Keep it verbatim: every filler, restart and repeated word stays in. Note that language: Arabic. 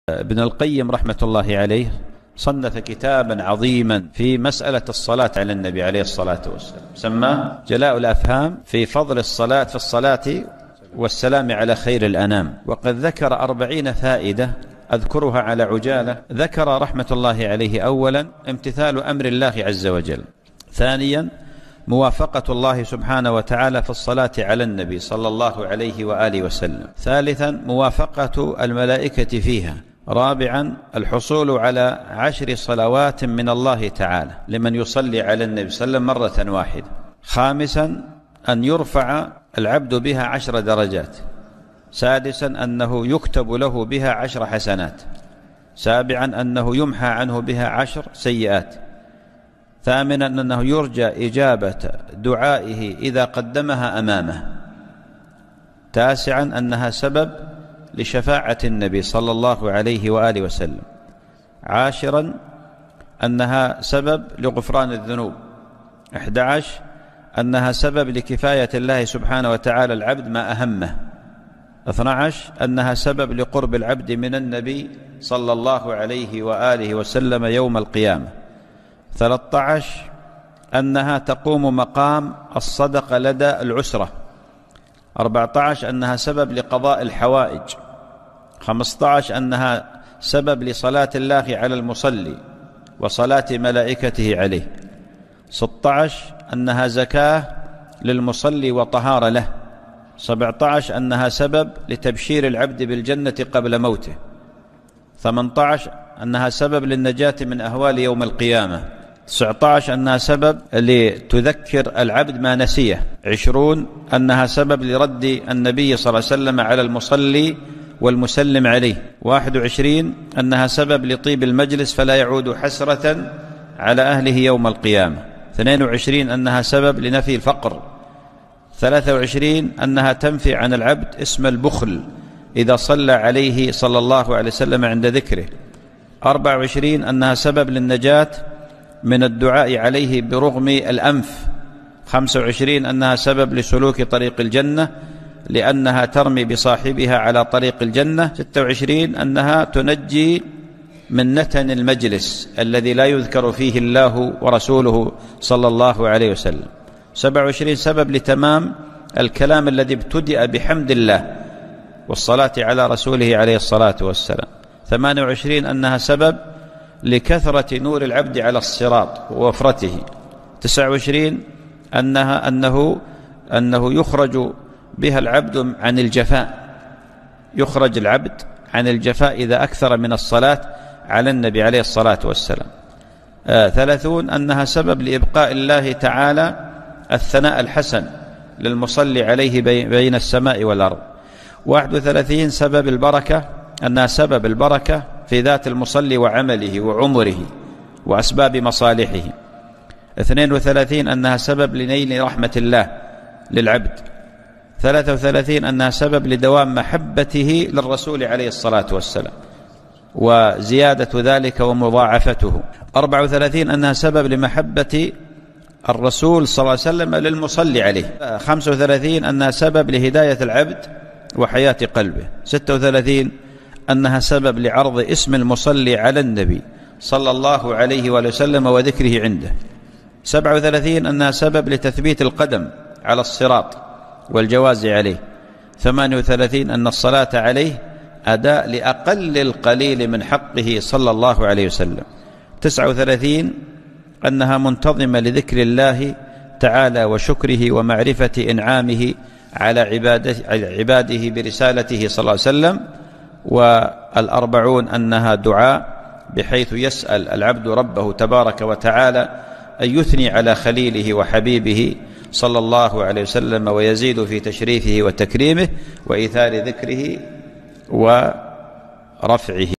ابن القيم رحمة الله عليه صنف كتابا عظيما في مسألة الصلاة على النبي عليه الصلاة والسلام، سماه جلاء الأفهام في فضل الصلاة في الصلاة والسلام على خير الأنام. وقد ذكر أربعين فائدة أذكرها على عجالة. ذكر رحمة الله عليه أولا امتثال أمر الله عز وجل، ثانيا موافقة الله سبحانه وتعالى في الصلاة على النبي صلى الله عليه وآله وسلم، ثالثا موافقة الملائكة فيها، رابعا الحصول على عشر صلوات من الله تعالى لمن يصلي على النبي صلى الله عليه وسلم مرة واحدة، خامسا أن يرفع العبد بها عشر درجات، سادسا أنه يكتب له بها عشر حسنات، سابعا أنه يمحى عنه بها عشر سيئات، ثامنا أنه يرجى إجابة دعائه إذا قدمها أمامه، تاسعا أنها سبب لشفاعة النبي صلى الله عليه وآله وسلم، عاشرا أنها سبب لغفران الذنوب، أحد عشر أنها سبب لكفاية الله سبحانه وتعالى العبد ما أهمه، اثنى عشر أنها سبب لقرب العبد من النبي صلى الله عليه وآله وسلم يوم القيامة، ثلاثة عشر أنها تقوم مقام الصدقة لدى العسرة، أربعة عشر أنها سبب لقضاء الحوائج، خمسة عشر أنها سبب لصلاة الله على المصلي وصلاة ملائكته عليه، ستة عشر أنها زكاة للمصلي وطهارة له، سبعة عشر أنها سبب لتبشير العبد بالجنة قبل موته، ثمانية عشر أنها سبب للنجاة من أهوال يوم القيامة، تسعة عشر أنها سبب لتذكر العبد ما نسيه، عشرون أنها سبب لرد النبي صلى الله عليه وسلم على المصلي والمسلم عليه، واحد وعشرين أنها سبب لطيب المجلس فلا يعود حسرة على أهله يوم القيامة، اثنين وعشرين أنها سبب لنفي الفقر، ثلاثة وعشرين أنها تنفي عن العبد اسم البخل إذا صلى عليه صلى الله عليه وسلم عند ذكره، أربعة وعشرين أنها سبب للنجاة من الدعاء عليه برغم الأنف، خمسة وعشرين أنها سبب لسلوك طريق الجنة لأنها ترمي بصاحبها على طريق الجنة، ستة وعشرين أنها تنجي من نتن المجلس الذي لا يذكر فيه الله ورسوله صلى الله عليه وسلم، سبعة وعشرين سبب لتمام الكلام الذي ابتدأ بحمد الله والصلاة على رسوله عليه الصلاة والسلام، ثمانية وعشرين أنها سبب لكثرة نور العبد على الصراط ووفرته، تسعة وعشرين أنها أنه أنه يخرج بها العبد عن الجفاء، يخرج العبد عن الجفاء إذا أكثر من الصلاة على النبي عليه الصلاة والسلام، آه ثلاثون أنها سبب لإبقاء الله تعالى الثناء الحسن للمصلي عليه بين السماء والأرض، واحد وثلاثين سبب البركة، أنها سبب البركة في ذات المصلي وعمله وعمره وأسباب مصالحه، اثنين وثلاثين أنها سبب لنيل رحمة الله للعبد، ثلاثة وثلاثين أنها سبب لدوام محبته للرسول عليه الصلاة والسلام وزيادة ذلك ومضاعفته، أربعة وثلاثين أنها سبب لمحبة الرسول صلى الله عليه وسلم للمصلي عليه، خمسة وثلاثين أنها سبب لهداية العبد وحياة قلبه، ستة وثلاثين أنها سبب لعرض اسم المصلي على النبي صلى الله عليه وسلم وذكره عنده، سبعة وثلاثين أنها سبب لتثبيت القدم على الصراط والجواز عليه، ثمانية وثلاثين أن الصلاة عليه أداء لأقل القليل من حقه صلى الله عليه وسلم، تسعة وثلاثين أنها منتظمة لذكر الله تعالى وشكره ومعرفة إنعامه على عباده, عباده برسالته صلى الله عليه وسلم، والأربعون أنها دعاء بحيث يسأل العبد ربه تبارك وتعالى أن يثني على خليله وحبيبه صلى الله عليه وسلم ويزيد في تشريفه وتكريمه وإيثار ذكره ورفعه.